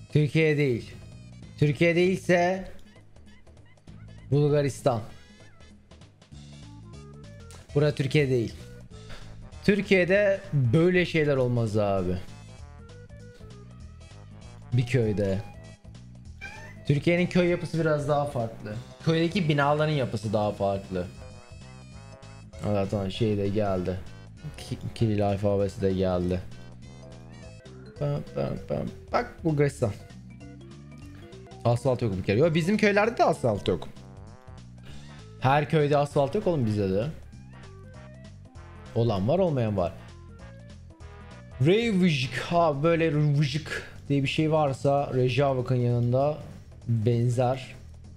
Türkiye değil. Türkiye değilse Bulgaristan. Bura Türkiye değil. Türkiye'de böyle şeyler olmaz abi. Bir köyde. Türkiye'nin köy yapısı biraz daha farklı. Köydeki binaların yapısı daha farklı. Zaten şey de geldi. Kiril alfabesi de geldi. Bak Bulgaristan. Asfalt yok bir kere. Yo, bizim köylerde de asfalt yok. Her köyde asfalt yok oğlum, bizde de. Olan var, olmayan var. Reykjavik, ha böyle Reykjavik diye bir şey varsa Reykjavik'in yanında benzer.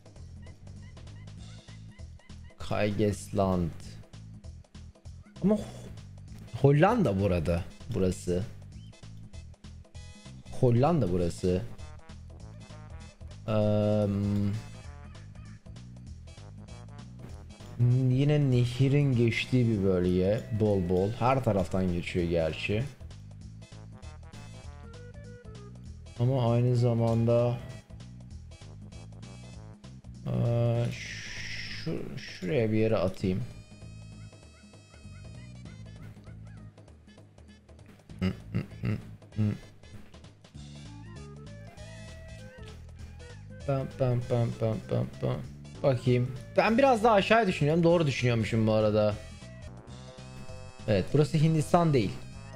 Kaygesland. Ama Hollanda burada. Burası. Hollanda burası. Yine nehirin geçtiği bir bölge. Bol bol. Her taraftan geçiyor gerçi. Ama aynı zamanda şuraya bir yere atayım. Pam. Bakayım. Ben biraz daha aşağı düşünüyorum. Doğru düşünüyormuşum bu arada. Evet, burası Hindistan değil.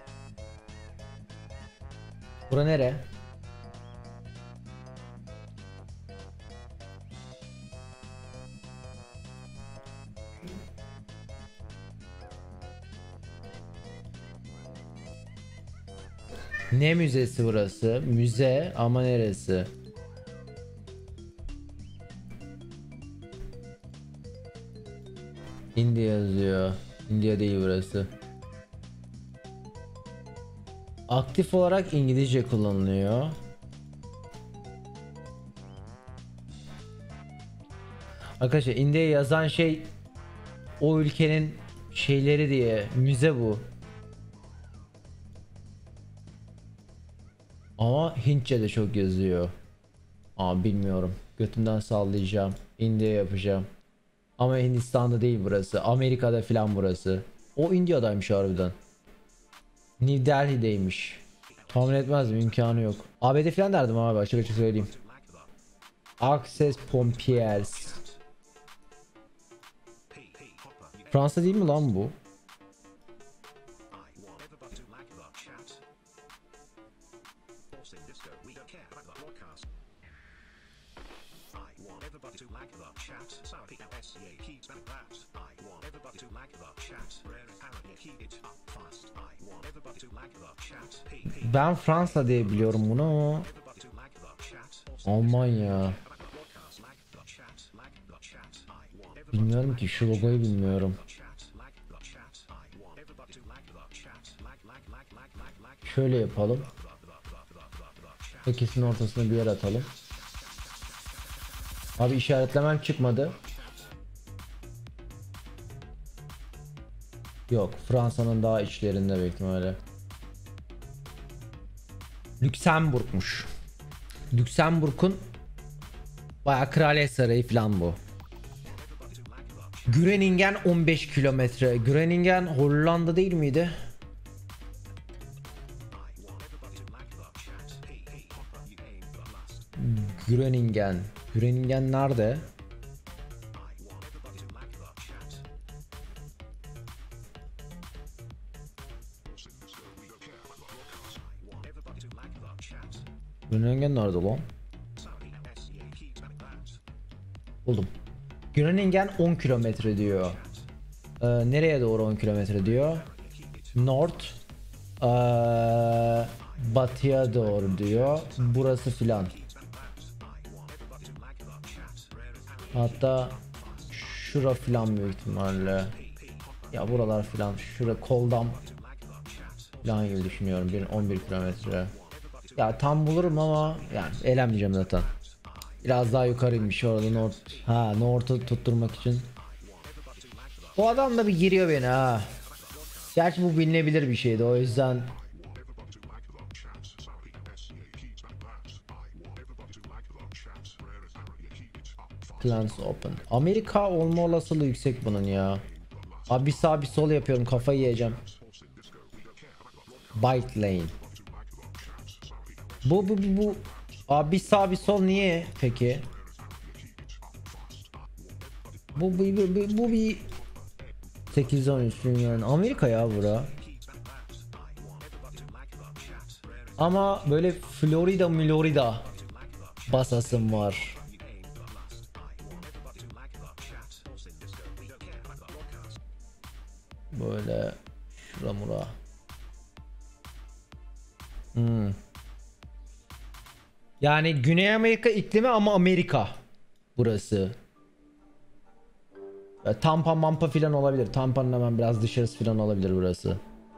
Bura nere? Ne müzesi burası? Müze ama neresi? India yazıyor. India değil burası. Aktif olarak İngilizce kullanılıyor. Arkadaşlar India yazan şey o ülkenin şeyleri diye, müze bu. Ama Hintçe de çok yazıyor. Bilmiyorum. Götümden sallayacağım. India yapacağım. Ama Hindistan'da değil burası. Amerika'da filan burası. O India'daymış harbiden. New Delhi'deymiş. Tahmin etmezdim, imkanı yok. ABD filan derdim abi, açık açık söyleyeyim. Access Pompiers. Fransa değil mi lan bu? Ben Fransa diye biliyorum bunu ama Almanya. Bilmiyorum ki, şu logoyu bilmiyorum. Şöyle yapalım. İkisinin ortasına bir yer atalım. Abi işaretlemem çıkmadı. Yok, Fransa'nın daha içlerinde büyük ihtimalle. Lüksemburg'muş. Lüksemburg'un bayağı kraliyet sarayı falan bu. Groningen 15 kilometre. Groningen Hollanda değil miydi? Groningen. Groningen nerede? Groningen nerede lan? Buldum. Groningen 10 kilometre diyor. Nereye doğru 10 kilometre diyor? North. Batıya doğru diyor. Burası filan. Hatta şura filan büyük ihtimalle. Ya buralar filan. Şura Koldam filan gibi düşünüyorum. 11 kilometre. Ya tam bulurum ama yani eğlenmeyeceğim zaten. Biraz daha yukarıymış orada, North'u tutturmak için. Bu adam da bir giriyor beni ha. Gerçi bu bilinebilir bir şeydi, o yüzden. Plans open. Amerika olma olasılığı yüksek bunun ya. Abi bir sağ bir sol yapıyorum, kafayı yiyeceğim. Bike lane. Bu. Abi bir sağ bir sol niye peki? Bu bir 8-10 üstün yani. Amerika ya bura. Ama böyle Florida basasım var. Böyle şuramura. Yani Güney Amerika iklimi ama Amerika burası. Tampa mampa filan olabilir. Tampa'nın hemen biraz dışarısı filan olabilir burası.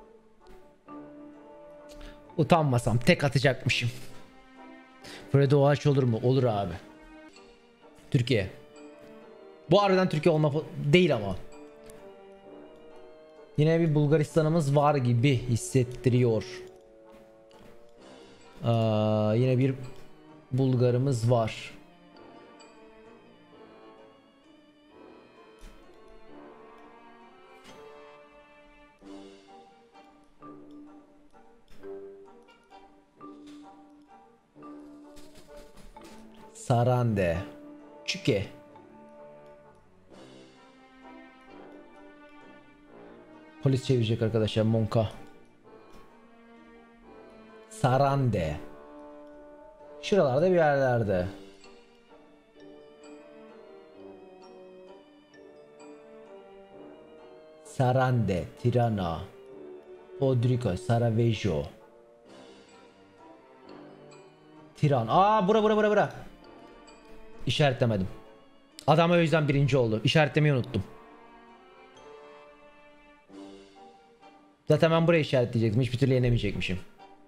Utanmasam tek atacakmışım. Fred Oğaç olur mu? Olur abi. Türkiye. Bu aradan Türkiye olma değil ama. Yine bir Bulgaristan'ımız var gibi hissettiriyor. Yine bir Bulgarımız var. Sarande. Çüke. Polis çevirecek arkadaşlar, Monka. Sarande. Şuralarda bir yerlerde. Sarande, Tirana, Podrico, Sarajevo. Tiran. Bura. İşaretlemedim. Adam o yüzden birinci oldu. İşaretlemeyi unuttum. Zaten ben burayı işaretleyecektim. Hiçbir türlü yenemeyecekmişim.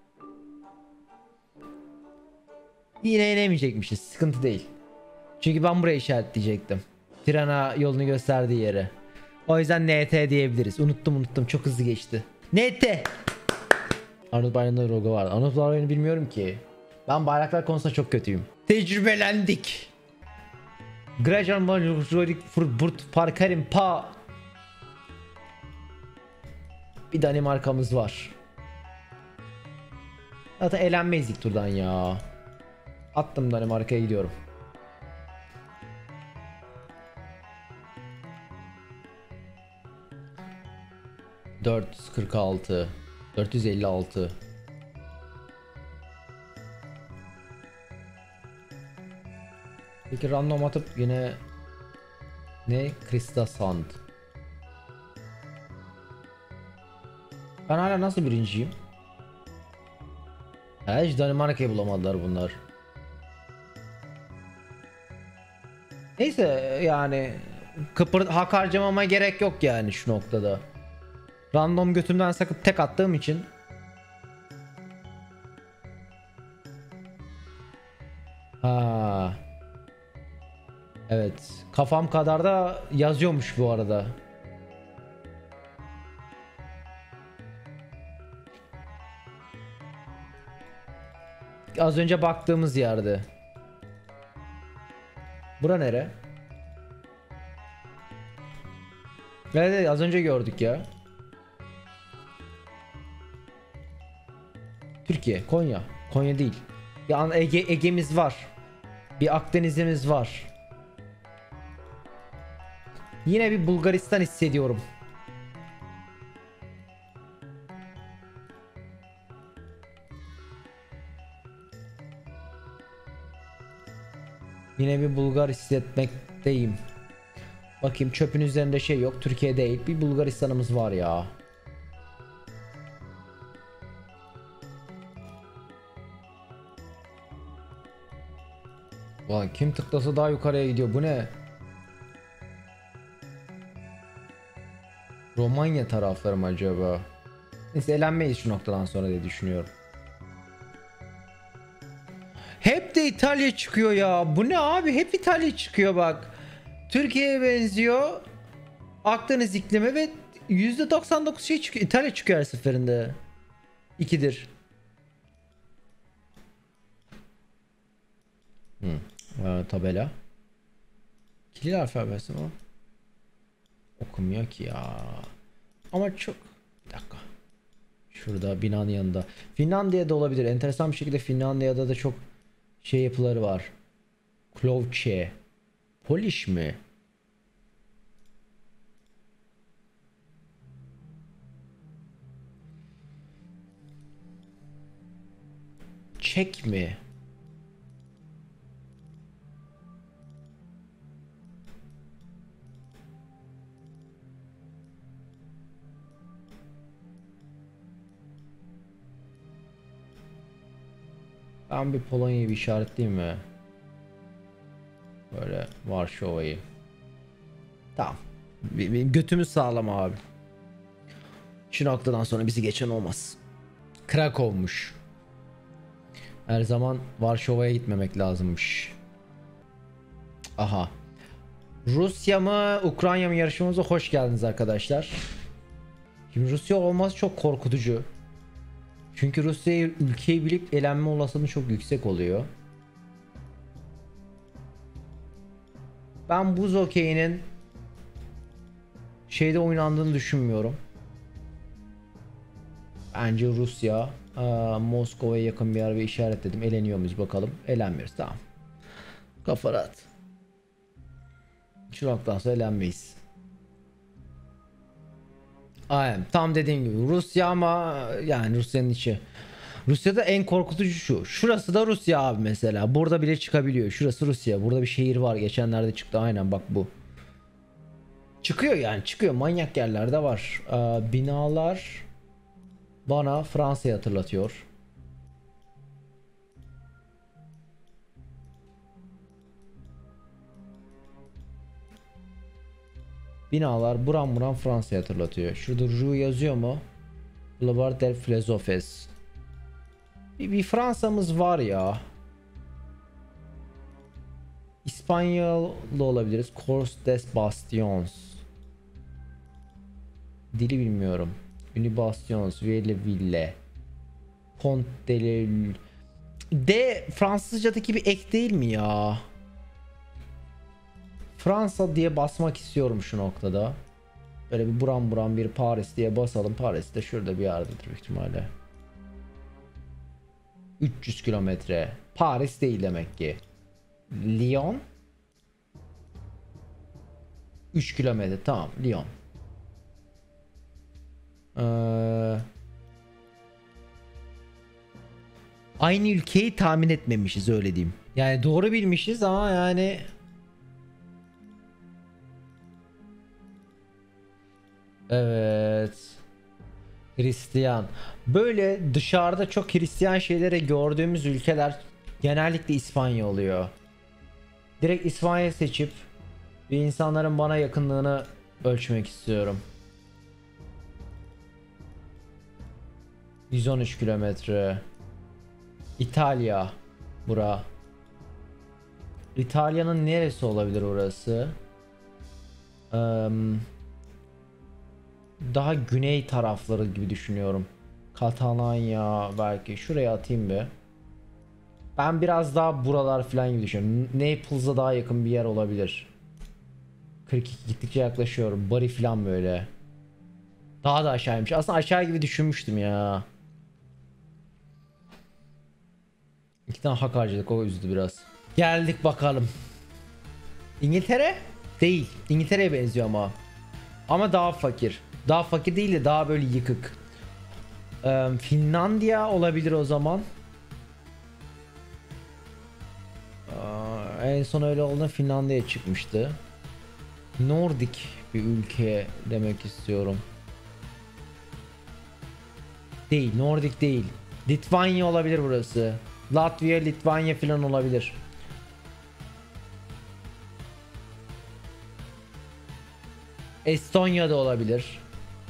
Yine yenemeyecekmişiz. Sıkıntı değil. Çünkü ben burayı işaretleyecektim. Tirana yolunu gösterdiği yere. O yüzden NT diyebiliriz. Unuttum. Çok hızlı geçti. NT. Arnold Bayrak'ın logo vardı. Arnold Bayrak'ını bilmiyorum ki. Ben bayraklar konusunda çok kötüyüm. Tecrübelendik. Grajan Majorik Furt Parkerin Pa. Bir Danimarka'mız var. Zaten elenmeyiz ilk turdan ya. Attım, Danimarka'ya gidiyorum. ...446... ...456... Peki random atıp yine... ...ne? Krista Sand. Ben hala nasıl birinciyim? Hiç Danimarka'yı bulamadılar bunlar. Neyse yani... ...hak harcamama gerek yok yani şu noktada. Random götümden sakıp tek attığım için. Ha. Evet. Kafam kadar da yazıyormuş bu arada. Az önce baktığımız yerde. Bura nere? Evet, az önce gördük ya. Türkiye, Konya. Konya değil. Bir Ege'miz var. Bir Akdeniz'imiz var. Yine bir Bulgaristan hissediyorum. Yine bir Bulgar hissetmekteyim. Bakayım, çöpün üzerinde şey yok. Türkiye değil. Bir Bulgaristan'ımız var ya. Ulan kim tıklasa daha yukarıya gidiyor. Bu ne? Romanya tarafları mı acaba? Neyse, elenmeyiz şu noktadan sonra diye düşünüyorum. Hep de İtalya çıkıyor ya. Bu ne abi? Hep İtalya çıkıyor bak. Türkiye'ye benziyor. Akdeniz iklimi ve %99 şey çıkıyor. İtalya çıkıyor her seferinde. 2'dir. Tabela. Kiril alfabesi mi? Okumuyor ki ya. Ama çok... Bir dakika. Şurada binanın yanında. Finlandiya'da olabilir. Enteresan bir şekilde Finlandiya'da da çok şey yapıları var. Klovçe. Polish mi? Çek mi? Ben bir Polonya'yı bir işaretleyeyim mi? Böyle Varşova'yı. Tamam. Benim götümüz sağlam abi. Şu noktadan sonra bizi geçen olmaz. Krakow'muş. Her zaman Varşova'ya gitmemek lazımmış. Aha. Rusya mı Ukrayna mı yarışmamıza hoş geldiniz arkadaşlar. Şimdi Rusya olması çok korkutucu. Çünkü Rusya'yı ülkeyi bilip elenme olasılığı çok yüksek oluyor. Ben buz okeyinin şeyde oynandığını düşünmüyorum. Bence Rusya Moskova'ya yakın bir yer ve işaretledim. Eleniyor muyuz bakalım. Elenmiyoruz, tamam. Kafa rahat. Şu noktadan sonra elenmeyiz. Aynen tam dediğim gibi Rusya ama yani Rusya'nın içi. Rusya'da en korkutucu şu. Şurası da Rusya abi mesela. Burada bile çıkabiliyor. Şurası Rusya. Burada bir şehir var. Geçenlerde çıktı. Aynen bak bu. Çıkıyor yani çıkıyor. Manyak yerlerde var. Binalar bana Fransa'yı hatırlatıyor. Binalar buram buram Fransa'yı hatırlatıyor. Şurada Rue yazıyor mu? Boulevard des Philosophes. Bir Fransa'mız var ya. İspanyol da olabiliriz. Cours des Bastions. Dili bilmiyorum. Unibastions, Ville. Pont de l'Île. D Fransızcadaki bir ek değil mi ya? Fransa diye basmak istiyorum şu noktada. Böyle bir buram buram bir Paris diye basalım. Paris de şurada bir yerdedir büyük ihtimalle. 300 kilometre. Paris değil demek ki. Lyon. 3 kilometre. Tamam. Lyon. Aynı ülkeyi tahmin etmemişiz öyle diyeyim. Yani doğru bilmişiz ama yani evet. Hristiyan. Böyle dışarıda çok Hristiyan şeyleri gördüğümüz ülkeler genellikle İspanya oluyor. Direkt İspanya seçip bir insanların bana yakınlığını ölçmek istiyorum. 113 kilometre. İtalya. Bura. İtalya'nın neresi olabilir orası? Daha güney tarafları gibi düşünüyorum. Katalanya belki. Şuraya atayım bir. Ben biraz daha buralar falan gibi düşünüyorum. Naples'a daha yakın bir yer olabilir. 42 gittikçe yaklaşıyorum. Bari falan böyle. Daha da aşağıymış. Aslında aşağı gibi düşünmüştüm ya. İki tane hak harcadık, o üzdü biraz. Geldik bakalım. İngiltere? Değil. İngiltere'ye benziyor ama. Ama daha fakir. Daha fakir değil de daha böyle yıkık. Finlandiya olabilir o zaman. En son öyle olduğunda Finlandiya çıkmıştı. Nordik bir ülke demek istiyorum. Değil, Nordik değil. Litvanya olabilir burası. Latvia, Litvanya falan olabilir. Estonya da olabilir.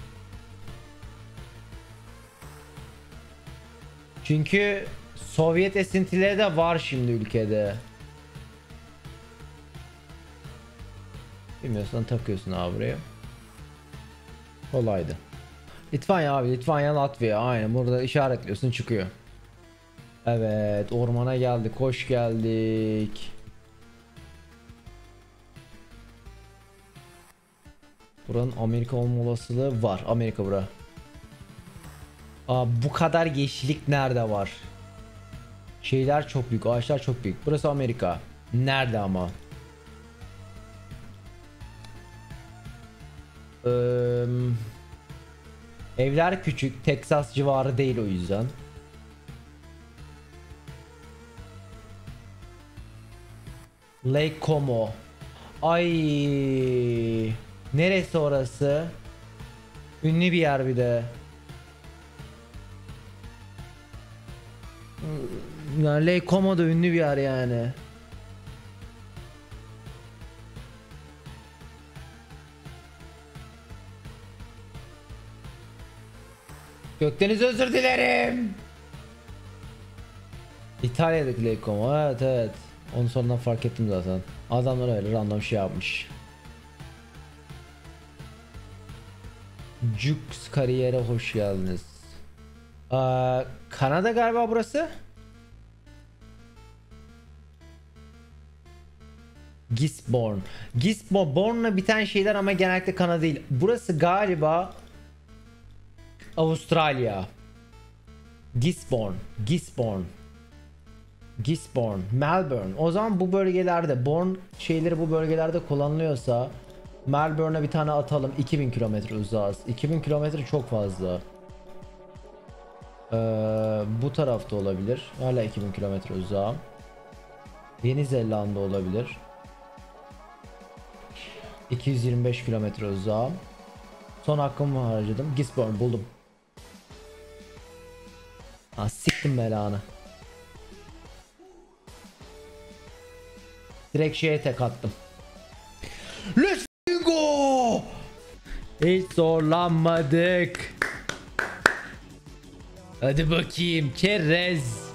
Çünkü Sovyet esintileri de var şimdi ülkede. Bilmiyorsan takıyorsun abi buraya. Kolaydı. Litvanya abi, Litvanya, Latvia, aynen burada işaretliyorsun çıkıyor. Evet, ormana geldik, hoş geldik. Buranın Amerika olma olasılığı var. Amerika bura. Bu kadar yeşillik nerede var? Şeyler çok büyük, ağaçlar çok büyük. Burası Amerika. Nerede ama? Evler küçük, Texas civarı değil o yüzden. Lake Como. Ay, neresi orası? Ünlü bir yer bir de. Yani Lake Como da ünlü bir yer yani. Gökdeniz, özür dilerim. İtalya'daki Lake Como, evet evet. Onu sonradan fark ettim zaten. Adamlar öyle random şey yapmış. Jux kariyere hoş geldiniz. Kanada galiba burası. Gisborne. Gisborne'la biten şeyler ama genellikle Kanada değil. Burası galiba Avustralya. Gisborne, Melbourne. O zaman bu bölgelerde Bourne şeyleri bu bölgelerde kullanılıyorsa Melbourne'a bir tane atalım. 2000 kilometre uzağız. 2000 kilometre çok fazla. Bu tarafta olabilir. Hala 2000 kilometre uzağım. Yeni Zelanda olabilir. 225 kilometre uzağım. Son hakkımı harcadım. Gisborne buldum. Ha, siktim belanı. Direkt şeye tek attım. Let's go! Hiç zorlanmadık. Hadi bakayım çerez.